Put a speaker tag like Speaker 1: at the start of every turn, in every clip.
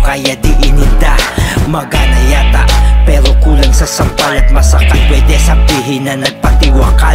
Speaker 1: kaya di ininda. Magana yata pero kulang sa sampal at masakal. Pwede sabihin na nagpatiwakal.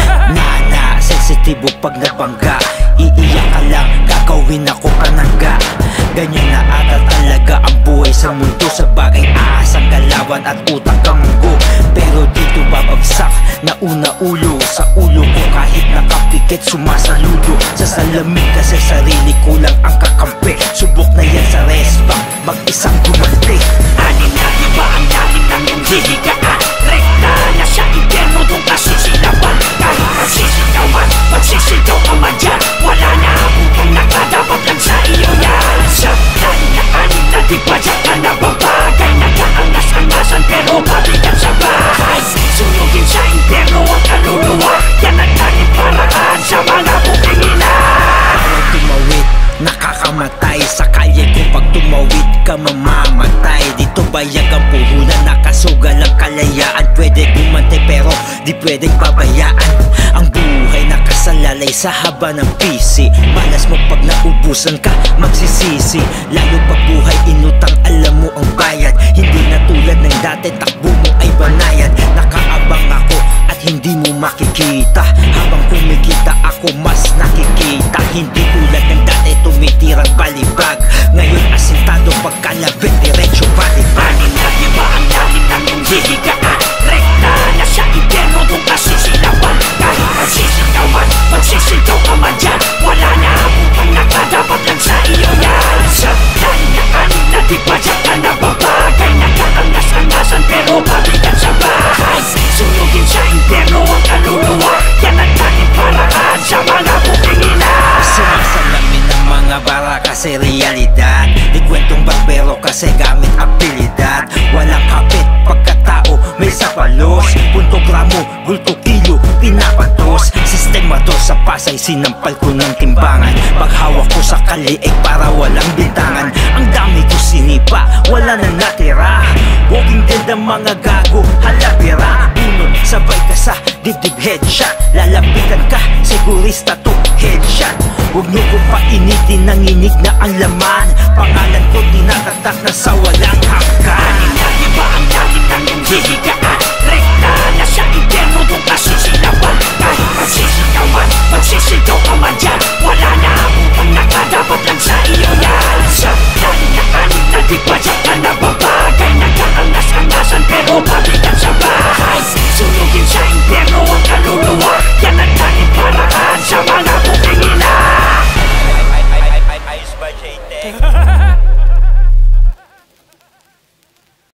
Speaker 1: Nana, sensitibo pag nabangga. Iiyak ka lang, gagawin ako panangga. Ganyan na ata talaga ang buhay sa mundo. Sa bagay aasang galawan at utang kamunggo. Pero dito babagsak na una ulo. Sa ulo ko kahit nakapikit sumasaludo. Sa salamin kasi sarili ko lang ang kakampi. Subok na yan sa resback, mag-isang gumanti.
Speaker 2: Anim na iba ang dating ng iyong hihigaan. Rekta na sa impyerno doon ka sisilaban. Kahit magsisigawan, magsisigaw ka man dyan. Wala na bukang nakadapat lang sa iyo yan. Sa lain na anim na di ba dyan ka nababagay. Nag-aangas-angasan pero mabigat sa bahay. Sunugin sa impyerno ang kaluluwa. Yan ang tanging paraan sa mga buking ina.
Speaker 1: Pag tumawid, nakakamatay. Sa kalye ko pag tumawid ka mamamatay. Dito bayag ang puhunan, nakasugal ang kalayaan. Pwede gumante pero di pwedeng pabayaan. Ang buhay nakasalalay sa haba ng pisi. Malas mo pag naubusan ka, magsisisi. Lalo pag buhay inutang, alam mo ang bayad. Hindi na tulad ng dati, takbo mo ay banayad. Nakaabang ako at hindi mo makikita. Habang kumikita ako, mas nakikita. Hindi tulad ng dati, tumitirang balibag. Ngayon asintado pagkalabit, diretso balibag.
Speaker 2: Anim na iba ang dating ng iyong hihigaan. Rekta na sa impyerno doon ka sisilaban. Kahit magsisigawan, magsisigaw ka man dyan. Wala na bukang nakadapat lang sa iyo yan. Sa lain na anim na di ba dyan ka nababagay. Nag-aangas-angasan pero mabigat sa bahay. Sunugin sa impyerno ang kaluluwa. Yan ang tanging paraan sa mga buking ina.
Speaker 1: Sumasalamin ng mga bara kasi realidad. Di kwentong barbero kasi gamit abilidad. Walang kapit pagkatao, may sapalos. Punto gramo, gulto kilo, pinapatos. Sistema to sa Pasay, sinampal ko ng timbangan. Paghawak ko sa kaliig para walang bintangan. Ang dami ko sinipa, wala na natira. Walking dead ang mga gago, halabira. Bunod, sabay ka sa dibdib headshot. Lalapitan ka, sigurista to headshot. Huwag niyo ko painitin, nanginig na ang laman. Pangalan ko tinatatak na sa walang hanggan.
Speaker 2: Anim na iba ang dating ng iyong hihigaan.